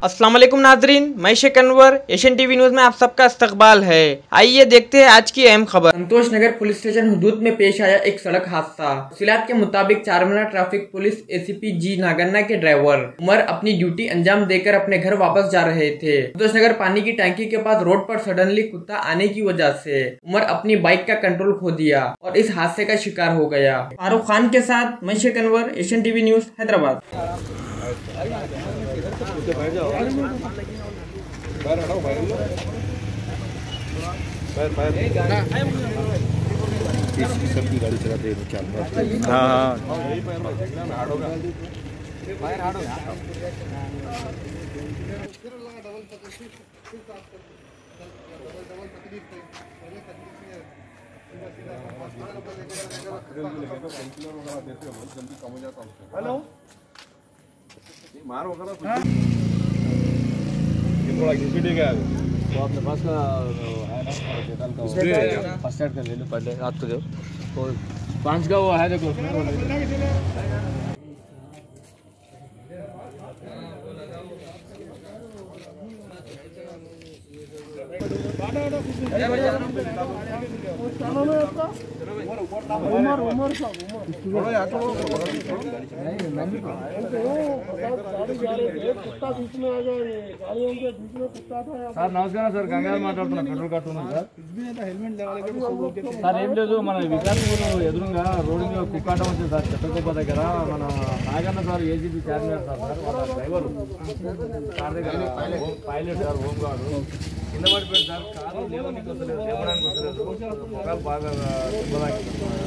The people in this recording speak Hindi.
अस्सलाम वालेकुम नाजरीन, मैं Sheikh Anwar, Asian TV news में आप सबका इस्तकबाल है। आइए देखते हैं आज की अहम खबर। संतोष नगर पुलिस स्टेशन हुदूद में पेश आया एक सड़क हादसा। तफसीलात के मुताबिक Charminar traffic police ACP G Naganna के ड्राइवर उमर अपनी ड्यूटी अंजाम देकर अपने घर वापस जा रहे थे। संतोष नगर पानी की टैंकी के पास रोड पर सडनली कुत्ता आने की वजह से उमर अपनी बाइक का कंट्रोल खो दिया और इस हादसे का शिकार हो गया। फारूक खान के साथ मैं Sheikh Anwar, Asian TV news, Hyderabad. सबकी गाड़ी चलाते हैं क्या? हाँ हेलो मार वगैरह थोड़ा घिसपिटी का तो आपने पास का है ना फर्स्ट एड का ले लो पहले रात को जो 5 का वो है देखो उसमें సార్ నమస్కారం సార్ గంగాధర్ మాట్లాడుతున్నా పెట్రోల్ కట్టున్నాను సార్ సార్ ఏం లేదు మన వికాసపూర్ ఎదురుగా రోడ్డు మీద కుక్కాటం వచ్చింది సార్ చెత్తకొప్ప దగ్గర మన Naganna sir ACP Charminar sir వాళ్ళ డ్రైవర్ కార్ దగ్గర పైలట్ సార్ హోమ్ గార్డు కింద పడిపోయింది సార్ కారు లేవడానికి వస్తలేదు లేవడానికి వస్తలేదు బాగా